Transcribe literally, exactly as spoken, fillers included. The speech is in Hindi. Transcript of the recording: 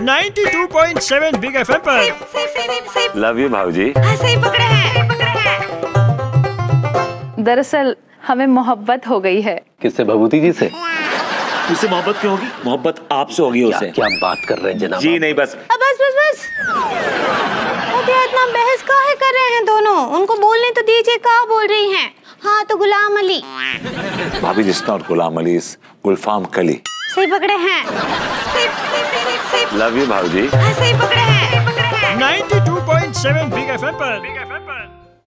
Ninety two point seven Big FM पर। लव यू भाऊजी। हाँ, सही पकड़े हैं, पकड़े हैं। दरअसल हमें मोहब्बत हो गई है। किससे? भभूति जी से। उससे मोहब्बत क्यों होगी? मोहब्बत आपसे होगी उसे। क्या बात कर रहे हैं जनाब? जी नहीं, बस अब बस बस बस इतना बहस काहे कर रहे हैं दोनों? उनको बोलने तो दीजिए, कहाँ बोल रही हैं? हाँ तो गुलाम अली। भाभी this not Ghulam Ali, is Gulfam Kali. सही पकड़े हैं। लव यू भाऊजी। हाँ, सही पकड़े हैं, पकड़े हैं। Ninety two point seven Big FM पर।